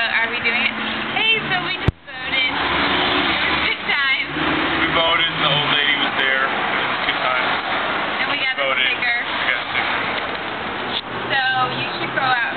are we doing it? Hey, so we just voted. Good time. We voted, the old lady was there. It was 2 times. And we got a sticker. We got a sticker. So you should go out